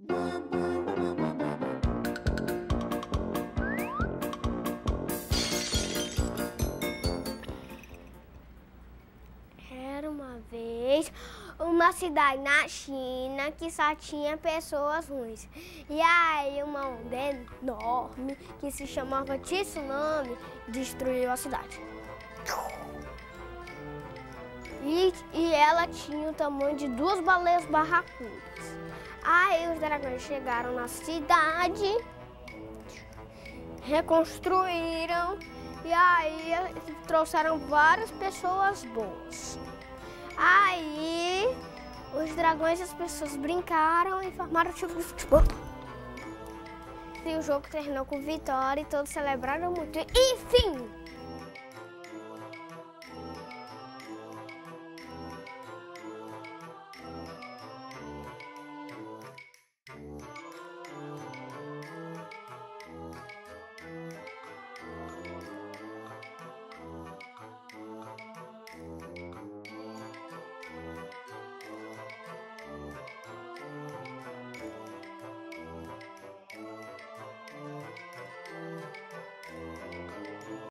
Era uma vez uma cidade na China que só tinha pessoas ruins. E aí uma onda enorme que se chamava Tsunami destruiu a cidade. E ela tinha o tamanho de 2 baleias barracudas. Aí os dragões chegaram na cidade, reconstruíram e aí trouxeram várias pessoas boas. Aí os dragões e as pessoas brincaram e formaram um time de futebol. E o jogo terminou com vitória e todos celebraram muito. Enfim!